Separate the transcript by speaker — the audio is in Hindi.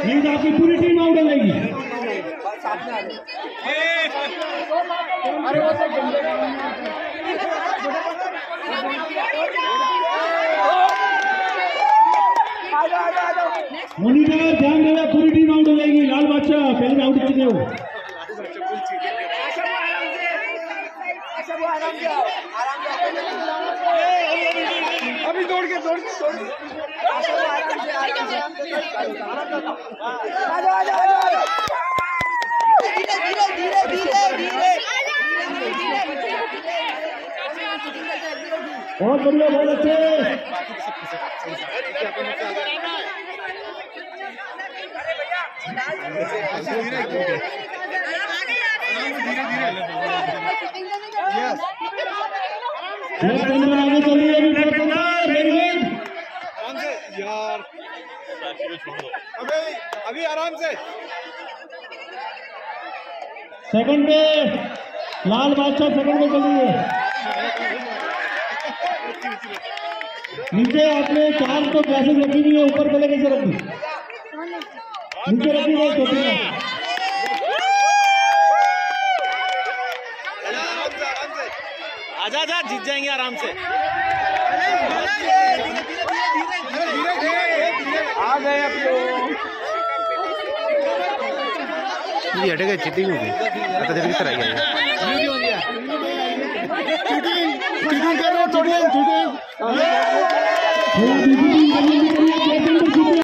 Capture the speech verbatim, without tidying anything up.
Speaker 1: मीन्स आपकी पूरी टीम आउट हो जाएगी। मॉनिटर ध्यान देना, पूरी टीम आउट हो जाएगी। लाल बादशाह पहले आउट कर दो।
Speaker 2: अभी दौड़ के दौड़ के दौड़ के आजा आजा आजा धीरे धीरे धीरे धीरे धीरे
Speaker 1: बहुत बढ़िया, बहुत अच्छे। आगे चलिए
Speaker 2: यार, अबे अभी आराम से।
Speaker 1: सेकंड पे लाल बादशाह सेकंड पे चलिए। नीचे आपने चार तो क्लासेस रखी हुई है, ऊपर पहले कैसे रखी? नीचे रखी है टोपी में।
Speaker 2: आजा आजा, जीत जाएंगे आराम से। आ गए अब तो
Speaker 3: ये हट गए, चीटिंग हो गई। आता देर की तरह आई है।
Speaker 2: चीटिंग चीटिंग कर रहे हो, चीटिंग चीटिंग।